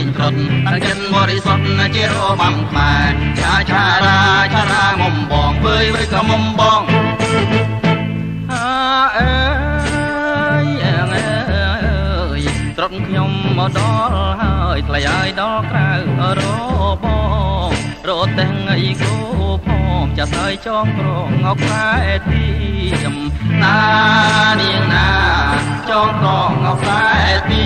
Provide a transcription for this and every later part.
ត្រត់កិនបរិសុទ្ធជារបំខ្មែរឆារាមុំបងវើយក៏មុំបងអើយត្រត់ខ្ញុំមកដល់ហើយថ្លៃឲ្យដល់ក្រៅរបងរត់ទាំងអីគូផងចាស់ហើយចងក្រងអខ្សែទីណានាងណាចងក្រងអខ្សែទី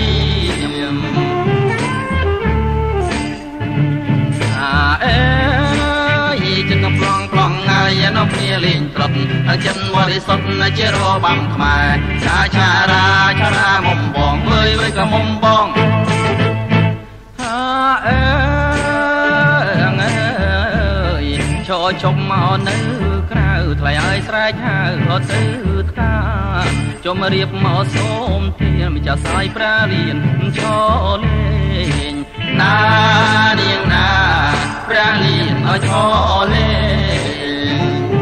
អើយចឹងកំប្លង់ហើយនៅគ្នាលេងត្រត់ចិនបរិសុទ្ធជារបំខ្មែរឆារាមុំបងវើយក៏មុំបងអើយចូលជុំមកនៅក្រៅថ្លៃឲ្យស្រែកហៅអត់ទៅថ្កាជុំរៀបមកសូមទានម្ចាស់សាយប្រារៀនឈរលេងណានាងណាប្រារៀនឲ្យឈរលេង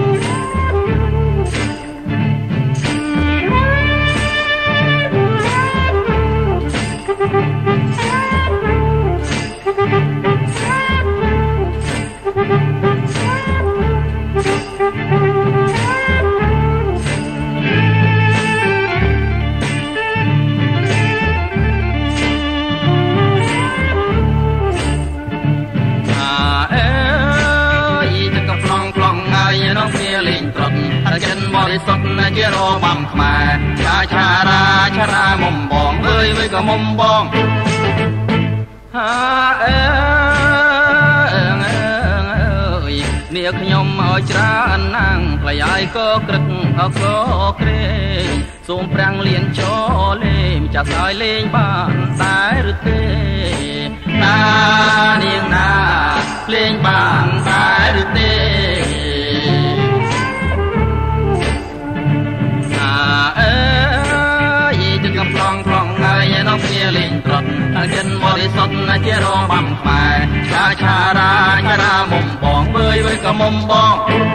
ចិនបរិសុទ្ធជារបំខ្មែរឆារាមុំបងវើយក៏មុំបងអើយនាងខ្ញុំឲ្យច្រើនណាំងថ្លៃឲ្យក៏ក្រឹកក៏ក្រែងសូមប្រាំងលៀនចូលលេងចាស់ឲ្យលេងបានតែឬទេណានាងណាលេងបានតែឬទេប្លង់ហើយនៅគ្នាលេងត្រត់ចិនបរិសុទ្ធជារបំខ្មែរឆារាមុំបងវើយក៏មុំបង